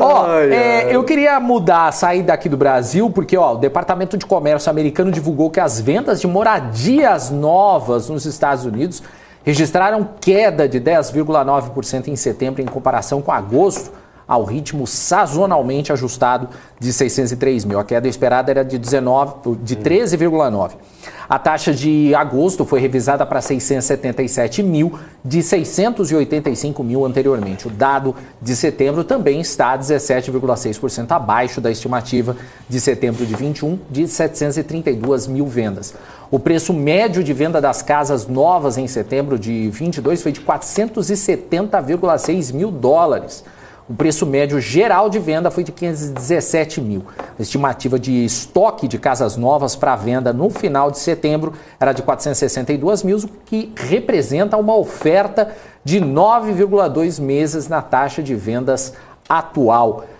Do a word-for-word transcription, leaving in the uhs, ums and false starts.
Ó, ai, é, ai. eu queria mudar, sair daqui do Brasil, porque ó, o Departamento de Comércio americano divulgou que as vendas de moradias novas nos Estados Unidos registraram queda de dez vírgula nove por cento em setembro em comparação com agosto, ao ritmo sazonalmente ajustado de seiscentos e três mil. A queda esperada era de, de treze vírgula nove por cento. A taxa de agosto foi revisada para seiscentos e setenta e sete mil, de seiscentos e oitenta e cinco mil anteriormente. O dado de setembro também está dezessete vírgula seis por cento abaixo da estimativa de setembro de vinte e um, de setecentos e trinta e duas mil vendas. O preço médio de venda das casas novas em setembro de vinte e dois foi de quatrocentos e setenta vírgula seis mil dólares. O preço médio geral de venda foi de quinhentos e dezessete mil. A estimativa de estoque de casas novas para venda no final de setembro era de quatrocentos e sessenta e dois mil, o que representa uma oferta de nove vírgula dois meses na taxa de vendas atual.